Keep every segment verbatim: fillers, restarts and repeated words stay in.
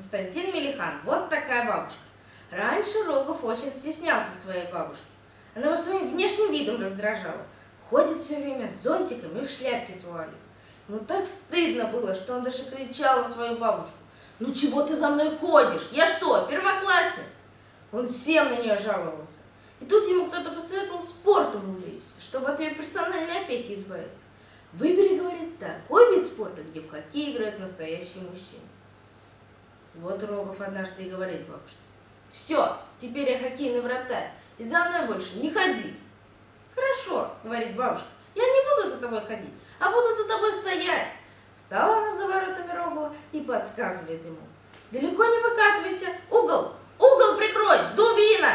Константин Мелихан, вот такая бабушка. Раньше Рогов очень стеснялся своей бабушки. Она его своим внешним видом раздражала. Ходит все время с зонтиком и в шляпке с вуалью. Ему так стыдно было, что он даже кричал на свою бабушку: «Ну чего ты за мной ходишь? Я что, первоклассник?» Он всем на нее жаловался. И тут ему кто-то посоветовал спортом увлечься, чтобы от ее персональной опеки избавиться. Выбери, говорит, такой вид спорта, где в хоккей играют настоящие мужчины. Вот Рогов однажды и говорит бабушке: «Все, теперь я хоккейный вратарь, и за мной больше не ходи». «Хорошо, — говорит бабушка, — я не буду за тобой ходить, а буду за тобой стоять». Встала она за воротами Рогова и подсказывает ему: «Далеко не выкатывайся, угол, угол прикрой, дубина!»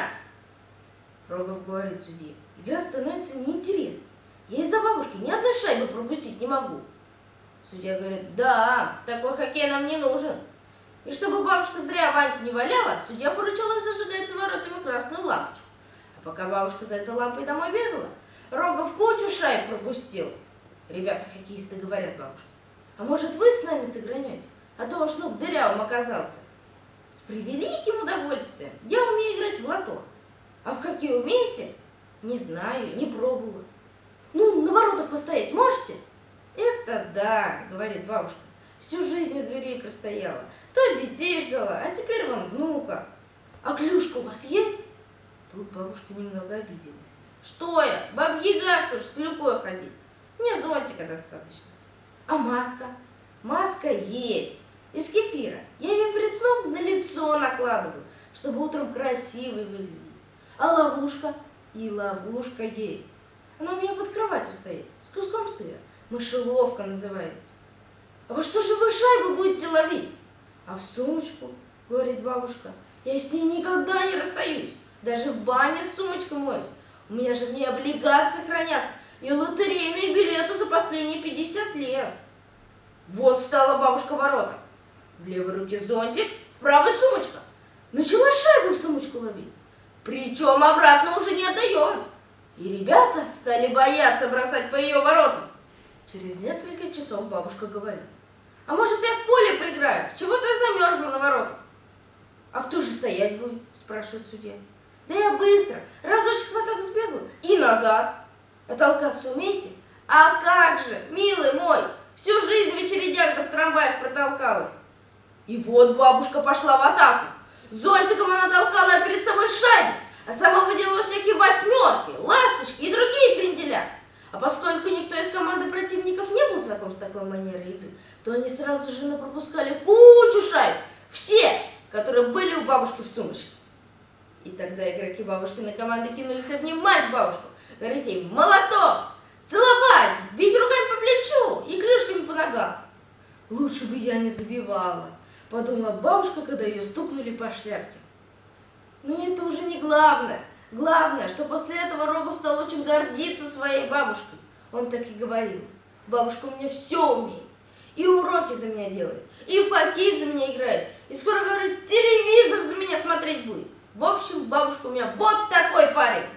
Рогов говорит судье: «Игра становится неинтересной. Я из-за бабушки ни одной шайбы пропустить не могу». Судья говорит: «Да, такой хоккей нам не нужен». И чтобы бабушка зря Ваньку не валяла, судья поручил ей зажигать за воротами красную лампочку. А пока бабушка за этой лампой домой бегала, Рогов кучу шайб пропустил. Ребята-хоккеисты говорят бабушке: «А может, вы с нами сыгранете? А то ваш ног дырявым оказался». «С превеликим удовольствием. Я умею играть в лото. А в хоккей умеете?» «Не знаю, не пробовала». «Ну, на воротах постоять можете?» «Это да, — говорит бабушка, — всю жизнь у дверей простояла. То детей ждала, а теперь вон внука». «А клюшка у вас есть?» Тут бабушка немного обиделась. «Что я, бабьяга, чтоб с клюкой ходить? Мне зонтика достаточно». «А маска?» «Маска есть. Из кефира. Я ее перед сном на лицо накладываю, чтобы утром красивой выглядеть. А ловушка?» «И ловушка есть. Она у меня под кроватью стоит, с куском сыра. Мышеловка называется». «А во что же вы шайбу будете ловить?» «А в сумочку, — говорит бабушка, — я с ней никогда не расстаюсь. Даже в бане с сумочкой моюсь. У меня же в ней облигации хранятся и лотерейные билеты за последние пятьдесят лет». Вот стала бабушка ворота. В левой руке зонтик, в правой сумочка. Начала шайбу в сумочку ловить. Причем обратно уже не отдает. И ребята стали бояться бросать по ее воротам. Через несколько часов бабушка говорит: «А может, я в поле поиграю? Чего-то я замерзла на воротах». «А кто же стоять будет?» — спрашивает судья. «Да я быстро, разочек вот так сбегаю и назад». «А толкаться умеете?» «А как же, милый мой, всю жизнь в очередях да в трамваях протолкалась». И вот бабушка пошла в атаку. Зонтиком она толкала перед собой шайбу, а сама выделала всякие восьмерки, ласточки и другие кренделя. А поскольку никто из команды противников не был знаком с такой манерой игры, то они сразу же напропускали кучу шайб, все, которые были у бабушки в сумочке. И тогда игроки бабушкиной команды кинулись обнимать бабушку, говорить ей молоток, целовать, бить руками по плечу и клюшками по ногам. «Лучше бы я не забивала», — подумала бабушка, когда ее стукнули по шляпке. Но это уже не главное. Главное, что после этого Рогов стал очень гордиться своей бабушкой. Он так и говорил: «Бабушка у меня все умеет. И уроки за меня делает, и в хоккей за меня играет, и скоро, говорит, телевизор за меня смотреть будет. В общем, бабушка у меня вот такой парень».